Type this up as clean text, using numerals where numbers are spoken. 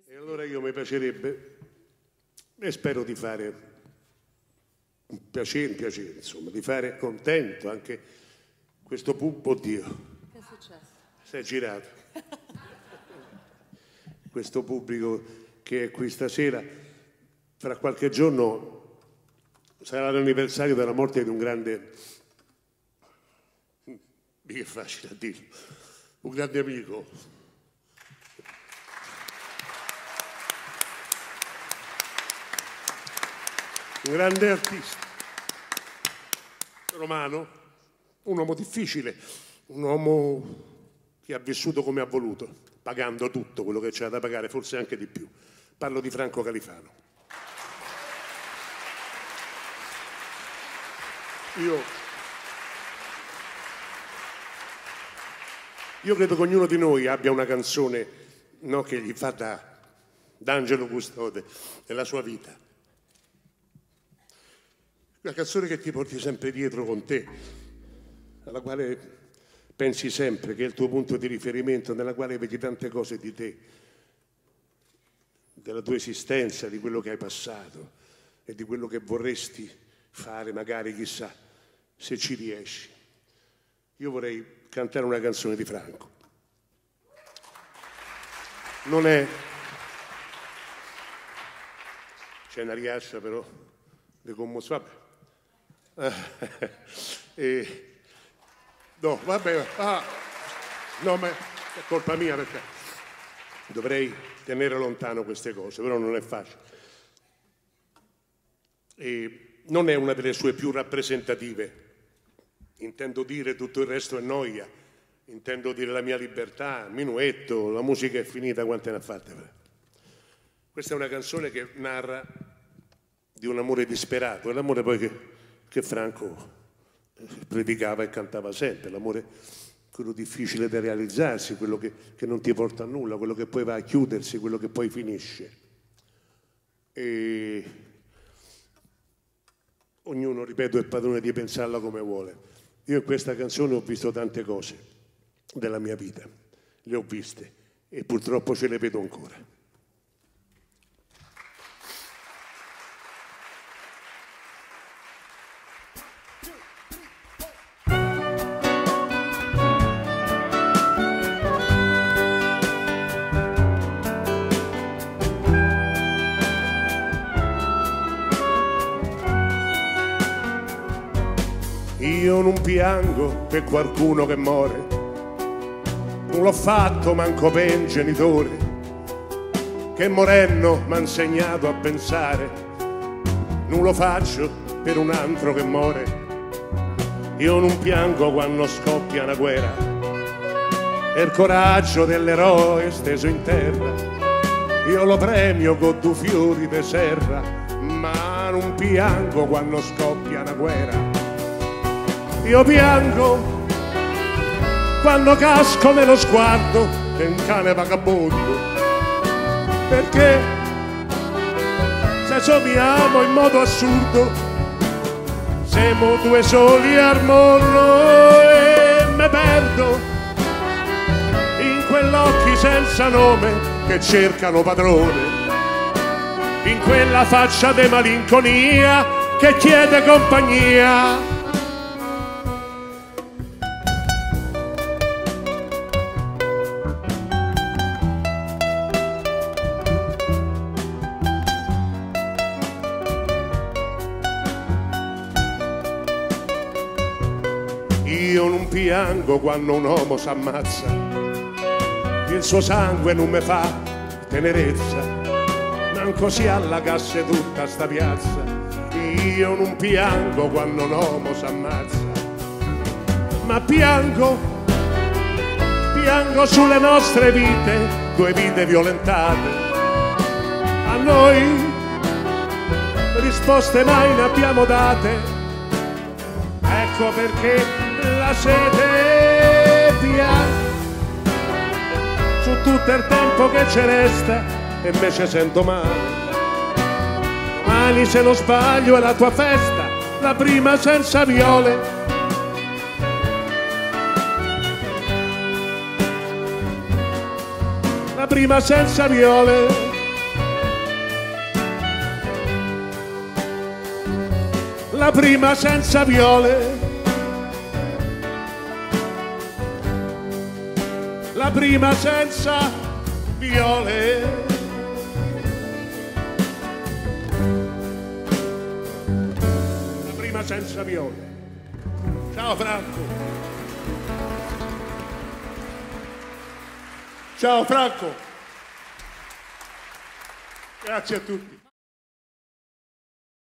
E allora io mi piacerebbe, e spero di fare un piacere, insomma, di fare contento anche questo pubblico. Oddio, che è successo? si è girato. Questo pubblico che è qui stasera, fra qualche giorno sarà l'anniversario della morte di un grande, che è facile a dirlo, un grande amico. Un grande artista, romano, un uomo difficile, un uomo che ha vissuto come ha voluto, pagando tutto quello che c'era da pagare, forse anche di più. Parlo di Franco Califano. Io credo che ognuno di noi abbia una canzone, no, che gli fa d'angelo custode nella sua vita. Una canzone che ti porti sempre dietro con te, alla quale pensi sempre, che è il tuo punto di riferimento, nella quale vedi tante cose di te, della tua esistenza, di quello che hai passato e di quello che vorresti fare, magari, chissà, se ci riesci. Io vorrei cantare una canzone di Franco. Non è... C'è una riascia però di commozione. No, vabbè, no, ma è colpa mia perché dovrei tenere lontano queste cose, però non è facile. E non è una delle sue più rappresentative, intendo dire tutto il resto è noia, intendo dire La mia libertà, Minuetto, La musica è finita, quante ne ha fatte? Questa è una canzone che narra di un amore disperato, è l'amore poi che Franco predicava e cantava sempre, l'amore, quello difficile da realizzarsi, quello che non ti porta a nulla, quello che poi va a chiudersi, quello che poi finisce. E ognuno, ripeto, è padrone di pensarla come vuole. Io in questa canzone ho visto tante cose della mia vita, le ho viste e purtroppo ce le vedo ancora. Io non piango per qualcuno che muore, non l'ho fatto manco per un genitore, che morendo m'ha insegnato a pensare, non lo faccio per un altro che muore. Io non piango quando scoppia una guerra, e il coraggio dell'eroe steso in terra, io lo premio con due fiori di serra, ma non piango quando scoppia una guerra. Io piango quando casco nello sguardo di un cane vagabondo, perché se somiamo in modo assurdo siamo due soli al mondo, e me perdo in quell'occhi senza nome che cercano padrone, in quella faccia di malinconia che chiede compagnia. Io non piango quando un uomo s'ammazza, il suo sangue non mi fa tenerezza, manco si allagasse tutta sta piazza. Io non piango quando un uomo s'ammazza, ma piango sulle nostre vite, due vite violentate. A noi risposte mai ne abbiamo date, ecco perché la sete piange su tutto il tempo che ci resta, e invece sento male. Domani se non sbaglio è la tua festa, la prima senza viole. La prima senza viole. la prima senza viole, la prima senza viole, la prima senza viole. Ciao Franco. Ciao Franco. Grazie a tutti.